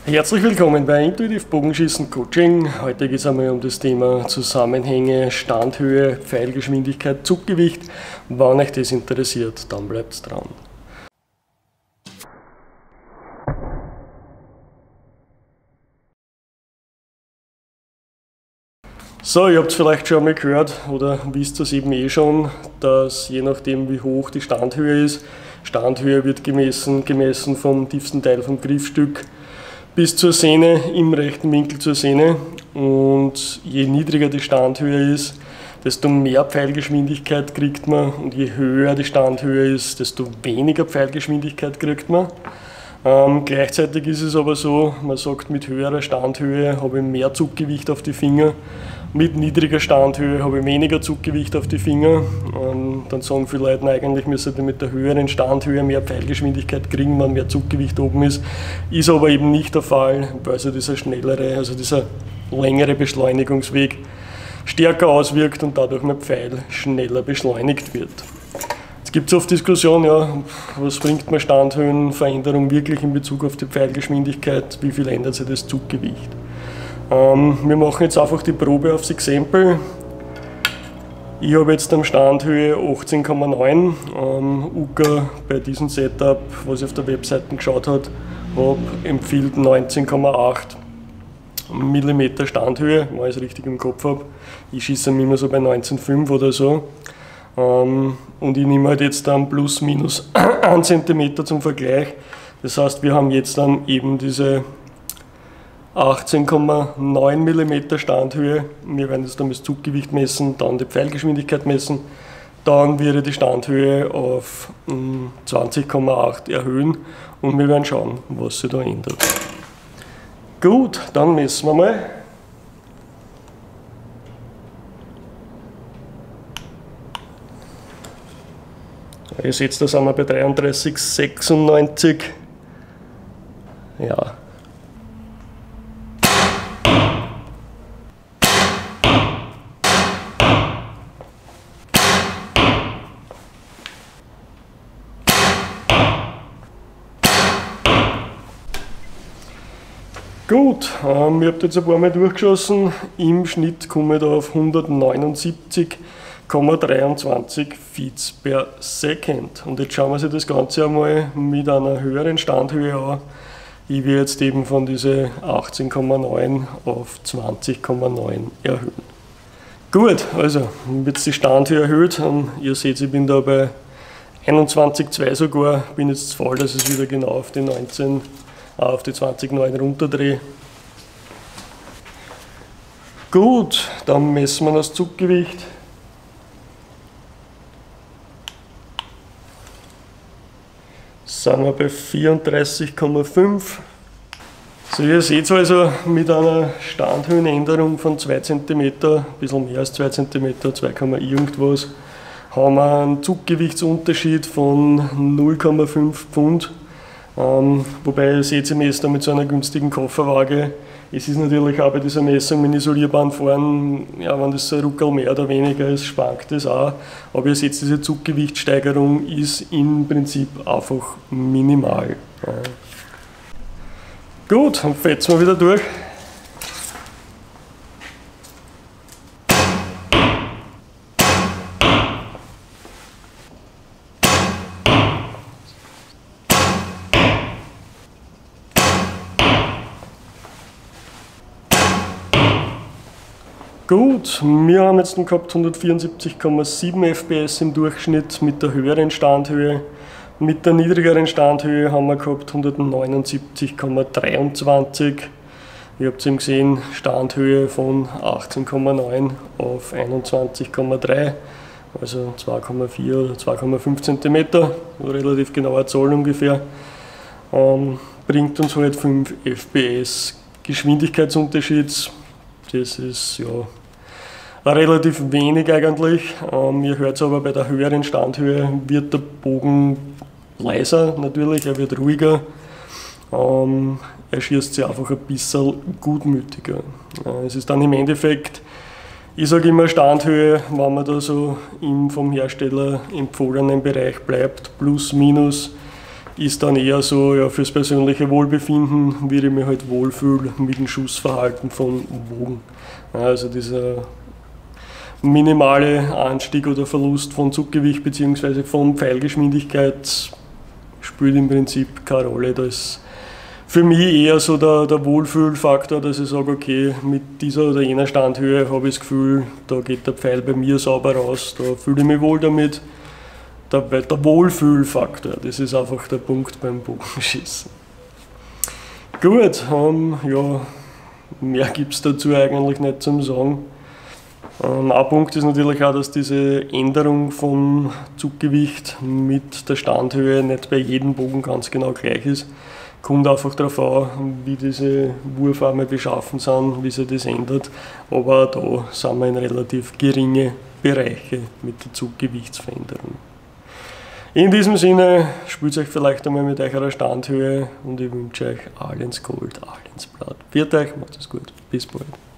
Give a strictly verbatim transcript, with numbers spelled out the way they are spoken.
Herzlich willkommen bei Intuitiv Bogenschießen Coaching. Heute geht es einmal um das Thema Zusammenhänge, Standhöhe, Pfeilgeschwindigkeit, Zuggewicht. Wenn euch das interessiert, dann bleibt dran. So, ihr habt es vielleicht schon einmal gehört oder wisst es eben eh schon, dass je nachdem wie hoch die Standhöhe ist, Standhöhe wird gemessen, gemessen vom tiefsten Teil vom Griffstück bis zur Sehne, im rechten Winkel zur Sehne, und je niedriger die Standhöhe ist, desto mehr Pfeilgeschwindigkeit kriegt man, und je höher die Standhöhe ist, desto weniger Pfeilgeschwindigkeit kriegt man. Ähm, gleichzeitig ist es aber so, man sagt, mit höherer Standhöhe habe ich mehr Zuggewicht auf die Finger, mit niedriger Standhöhe habe ich weniger Zuggewicht auf die Finger. Ähm, dann sagen viele Leute, eigentlich müssen die mit der höheren Standhöhe mehr Pfeilgeschwindigkeit kriegen, wenn mehr Zuggewicht oben ist. Ist aber eben nicht der Fall, weil sich dieser schnellere, also dieser längere Beschleunigungsweg stärker auswirkt und dadurch mein Pfeil schneller beschleunigt wird. Jetzt gibt es oft Diskussionen, ja, was bringt mir Standhöhenveränderung wirklich in Bezug auf die Pfeilgeschwindigkeit, wie viel ändert sich das Zuggewicht? Ähm, wir machen jetzt einfach die Probe aufs Exempel. Ich habe jetzt am Standhöhe achtzehn Komma neun, ähm, U K A bei diesem Setup, was ich auf der Webseite geschaut habe, habe empfiehlt neunzehn Komma acht Millimeter Standhöhe, wenn ich es richtig im Kopf habe. Ich schieße immer so bei neunzehn Komma fünf oder so. Ähm, und ich nehme halt jetzt dann plus minus einen Zentimeter zum Vergleich. Das heißt, wir haben jetzt dann eben diese achtzehn Komma neun Millimeter Standhöhe. Wir werden jetzt dann das Zuggewicht messen, dann die Pfeilgeschwindigkeit messen. Dann werde ich die Standhöhe auf zwanzig Komma acht erhöhen und wir werden schauen, was sich da ändert. Gut, dann messen wir mal. Ihr seht, da sind wir bei dreiunddreißig Komma sechsundneunzig. Ja. Gut, ähm, ihr habt jetzt ein paar Mal durchgeschossen. Im Schnitt komme ich da auf hundertneunundsiebzig Komma dreiundzwanzig Feet per Second. Und jetzt schauen wir uns das Ganze einmal mit einer höheren Standhöhe an. Ich werde jetzt eben von diese achtzehn Komma neun auf zwanzig Komma neun erhöhen. Gut, also wird jetzt die Standhöhe erhöht. Und ihr seht, ich bin da bei einundzwanzig Komma zwei sogar. Bin jetzt zu faul, dass ich es wieder genau auf die neunzehn, auf die zwanzig Komma neun runterdrehe. Gut, dann messen wir das Zuggewicht. Sind wir bei vierunddreißig Komma fünf. So, ihr seht also, mit einer Standhöhenänderung von zwei Zentimeter, ein bisschen mehr als zwei Zentimeter, zwei, irgendwas, haben wir einen Zuggewichtsunterschied von null Komma fünf Pfund. Ähm, wobei ihr seht, ich messe da mit so einer günstigen Kofferwaage. Es ist natürlich auch bei dieser Messung mit isolierbaren Fahren, ja, wenn das so ein Ruckel mehr oder weniger ist, schwankt das auch. Aber ihr seht, diese Zuggewichtssteigerung ist im Prinzip einfach minimal. Ja. Gut, dann fetzen wir wieder durch. Gut, wir haben jetzt gehabt hundertvierundsiebzig Komma sieben F P S im Durchschnitt mit der höheren Standhöhe. Mit der niedrigeren Standhöhe haben wir gehabt hundertneunundsiebzig Komma dreiundzwanzig. Ihr habt eben gesehen, Standhöhe von achtzehn Komma neun auf einundzwanzig Komma drei, also zwei Komma vier oder zwei Komma fünf Zentimeter, relativ genaue Zahl ungefähr. Ähm, bringt uns halt fünf F P S Geschwindigkeitsunterschied. Das ist ja relativ wenig eigentlich. Ähm, ihr hört es aber, bei der höheren Standhöhe wird der Bogen leiser natürlich, er wird ruhiger. Ähm, er schießt sich einfach ein bisschen gutmütiger. Äh, es ist dann im Endeffekt, ich sage immer Standhöhe, wenn man da so im vom Hersteller empfohlenen Bereich bleibt, plus minus ist dann eher so, ja, fürs persönliche Wohlbefinden, wie ich mich halt wohlfühle mit dem Schussverhalten von Wogen. Also dieser minimale Anstieg oder Verlust von Zuggewicht bzw. von Pfeilgeschwindigkeit spielt im Prinzip keine Rolle. Das ist für mich eher so der, der Wohlfühlfaktor, dass ich sage, okay, mit dieser oder jener Standhöhe habe ich das Gefühl, da geht der Pfeil bei mir sauber raus, da fühle ich mich wohl damit. Der, der Wohlfühlfaktor, das ist einfach der Punkt beim Bogenschießen. Gut, ähm, ja, mehr gibt es dazu eigentlich nicht zum Sagen. Ähm, ein Punkt ist natürlich auch, dass diese Änderung vom Zuggewicht mit der Standhöhe nicht bei jedem Bogen ganz genau gleich ist. Kommt einfach darauf an, wie diese Wurfarme beschaffen sind, wie sich das ändert. Aber da sind wir in relativ geringe Bereiche mit der Zuggewichtsveränderung. In diesem Sinne, spielt euch vielleicht einmal mit eurer Standhöhe und ich wünsche euch all ins Gold, all ins Blatt. Viert euch, macht es gut, bis bald.